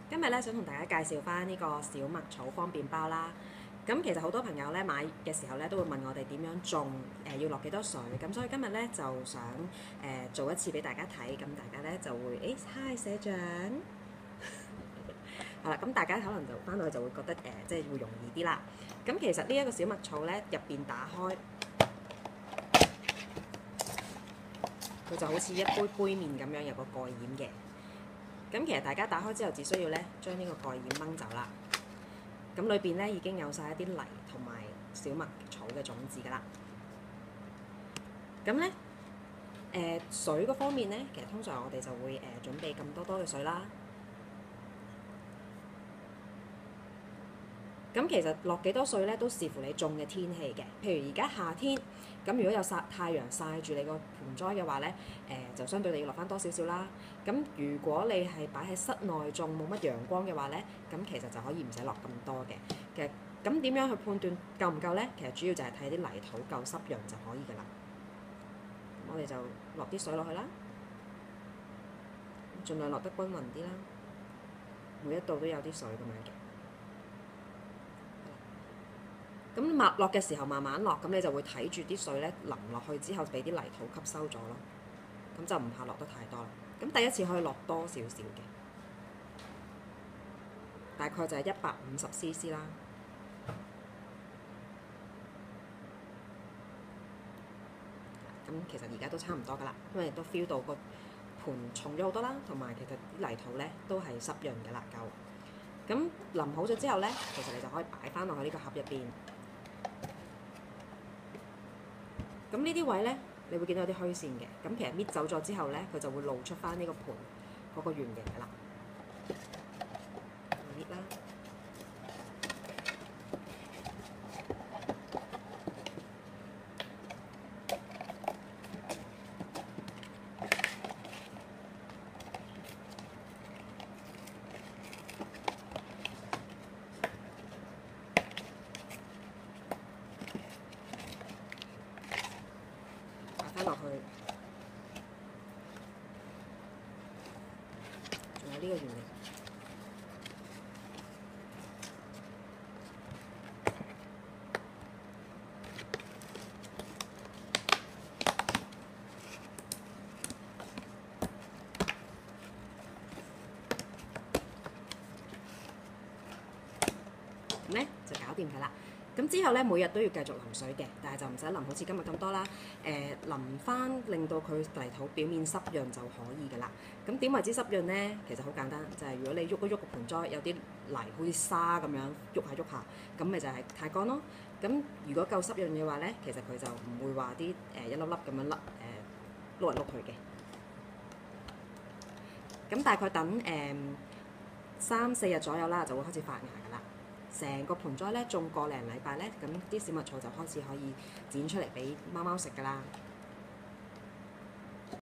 今日咧想同大家介紹翻呢個小麥草方便包啦。咁其實好多朋友咧買嘅時候咧都會問我哋點樣種，要落幾多水。咁所以今日咧就想做一次俾大家睇，咁大家咧就會hi 社長，係啦。咁大家可能就翻到去就會覺得即係會容易啲啦。咁其實呢一個小麥草咧入邊打開，佢就好似一杯杯麵咁樣有個蓋掩嘅。咁其實大家打開之後，只需要咧將呢個蓋掩掹走啦。咁裏邊咧已經有晒一啲泥同埋小麥草嘅種子㗎啦。咁咧水嗰方面咧，其實通常我哋就會準備咁多嘅水啦。咁其實落幾多水咧，都視乎你種嘅天氣嘅。譬如而家夏天，咁如果有太陽曬住你個盆栽嘅話咧，就相對你要落翻多少少啦。咁如果你係擺喺室內種冇乜陽光嘅話咧，咁其實就可以唔使落咁多嘅。其實咁點樣去判斷夠唔夠咧？其實主要就係睇啲泥土夠濕潤就可以㗎啦。我哋就落啲水落去啦，盡量落得均勻啲啦，每一度都有啲水咁樣嘅。咁落嘅時候慢慢落，咁你就會睇住啲水咧淋落去之後，俾啲泥土吸收咗咯。咁就唔怕落得太多啦。咁第一次可以落多少少嘅，大概就係150cc 啦。咁其實而家都差唔多噶啦，因為都 feel 到個盤重咗好多啦，同埋其實啲泥土咧都係濕潤嘅啦，夠。咁淋好咗之後咧，其實你就可以擺翻落去呢個盒入邊。咁呢啲位咧，你會見到有啲虛線嘅。咁其實搣走咗之後咧，佢就會露出翻呢個盤嗰個圓形嘅啦。搣啦，擺翻落去。仲有呢個圓形。咁咧就搞掂佢啦。咁之後咧，每日都要繼續淋水嘅，但係就唔使淋好似今日咁多啦。淋翻令到佢泥土表面濕潤就可以㗎啦。咁點為之濕潤咧？其實好簡單，就係如果你喐一喐個盆栽，有啲泥好似沙咁樣喐下喐下，咁咪就係太乾咯。咁如果夠濕潤嘅話咧，其實佢就唔會話啲一粒粒咁樣碌嚟碌去嘅。咁大概等3-4日左右啦，就會開始發芽㗎啦。成個盆栽咧種個零禮拜咧，咁啲小麥草就開始可以剪出嚟俾貓貓食㗎啦。